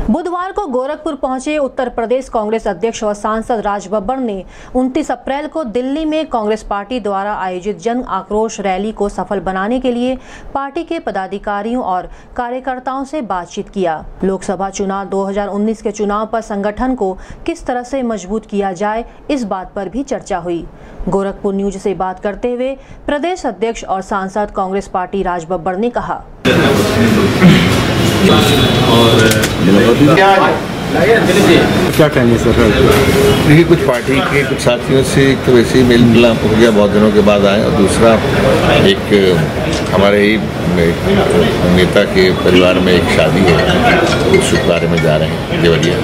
बुधवार को गोरखपुर पहुंचे उत्तर प्रदेश कांग्रेस अध्यक्ष और सांसद राज बब्बर ने 29 अप्रैल को दिल्ली में कांग्रेस पार्टी द्वारा आयोजित जन आक्रोश रैली को सफल बनाने के लिए पार्टी के पदाधिकारियों और कार्यकर्ताओं से बातचीत किया। लोकसभा चुनाव 2019 के चुनाव पर संगठन को किस तरह से मजबूत किया जाए, इस बात पर भी चर्चा हुई। गोरखपुर न्यूज से बात करते हुए प्रदेश अध्यक्ष और सांसद कांग्रेस पार्टी राज बब्बर ने कहा, क्या कहेंगे सर? देखिए, कुछ पार्टी के कुछ साथियों से एक तो वैसे ही मेल मिलाप हो गया, बहुत दिनों के बाद आए, और दूसरा एक हमारे ही नेता के परिवार में एक शादी है, उस शुभ कार्य में जा रहे हैं देवरिया,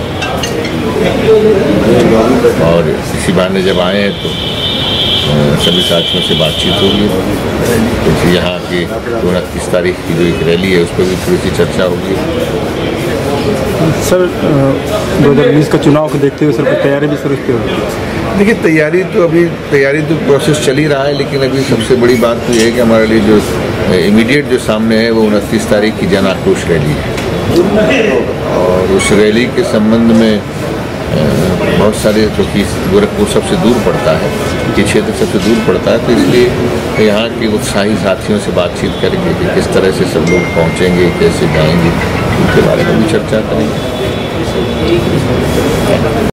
और इसी बहाने जब आए हैं तो सभी साथियों से बातचीत होगी। तो यहाँ की 29 तारीख की जो एक रैली है उस पर भी थोड़ी सी चर्चा होगी। सर 2019 का चुनाव को देखते हुए सर तैयारी भी सर उसकी होगी? देखिए, तैयारी तो प्रोसेस चल ही रहा है, लेकिन अभी सबसे बड़ी बात तो ये है कि हमारे लिए जो इमीडिएट जो सामने है वो 29 तारीख की जन आक्रोश रैली है, और उस रैली के संबंध में बहुत सारे, क्योंकि गोरखपुर सबसे दूर पड़ता है, ये क्षेत्र सबसे दूर पड़ता है, तो इसलिए यहाँ के उत्साही साथियों से बातचीत करके कि किस तरह से सब लोग पहुँचेंगे, कैसे जाएंगे, उनके बारे में भी चर्चा करेंगे।